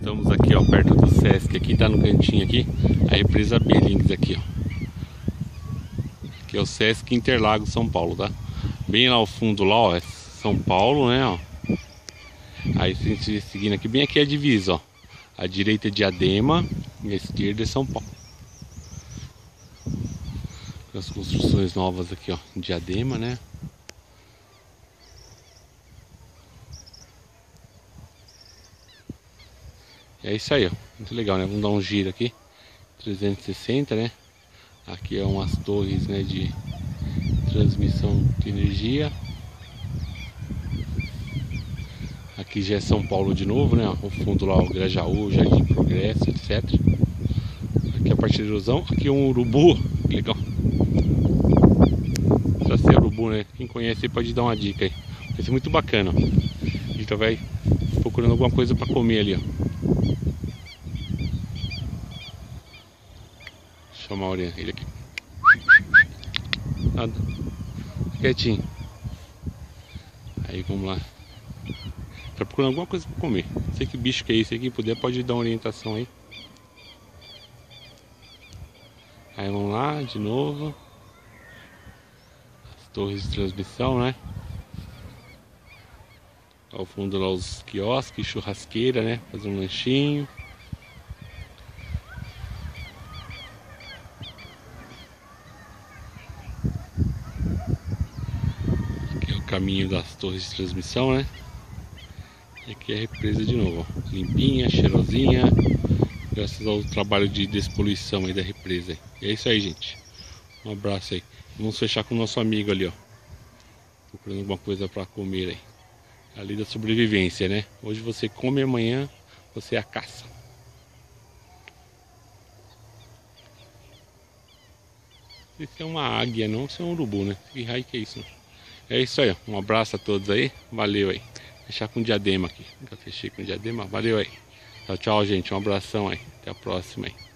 Estamos aqui, ó, perto do Sesc. Aqui tá no cantinho aqui, a represa Belingues aqui, ó. Aqui é o Sesc Interlagos, São Paulo, tá? Bem lá ao fundo, lá, ó, é São Paulo, né, ó. Aí seguindo aqui, bem aqui é a divisa, ó. A direita é Diadema e a esquerda é São Paulo. As construções novas aqui, ó, Diadema, né? É isso aí, ó. Muito legal, né? Vamos dar um giro aqui. 360, né? Aqui é umas torres, né, de transmissão de energia. Aqui já é São Paulo de novo, né? O fundo lá, o Grajaú, Jardim Progresso, etc. Aqui a parte de ilusão. Aqui um urubu. Legal. Pra ser urubu, né? Quem conhece pode dar uma dica aí. Vai ser muito bacana. A gente vai procurando alguma coisa pra comer ali, ó. Deixa eu chamar ele aqui. Nada. Quietinho. Aí vamos lá. Tá procurando alguma coisa pra comer. Não sei que bicho que é esse aqui. Puder pode dar uma orientação aí. Aí vamos lá de novo. As torres de transmissão, né? Ao fundo lá os quiosques, churrasqueira, né? Fazer um lanchinho. Aqui é o caminho das torres de transmissão, né? E aqui é a represa de novo, ó. Limpinha, cheirosinha. Graças ao trabalho de despoluição aí da represa. E é isso aí, gente. Um abraço aí. Vamos fechar com o nosso amigo ali, ó. Procurando alguma coisa para comer aí. A lei da sobrevivência, né? Hoje você come, amanhã você a caça. Isso é uma águia, não, isso é um urubu, né? Que raio que é isso? É isso aí, ó. Um abraço a todos aí. Valeu aí. Fechar com Diadema aqui. Nunca fechei com Diadema. Valeu aí. Tchau, tchau, gente. Um abração aí. Até a próxima aí.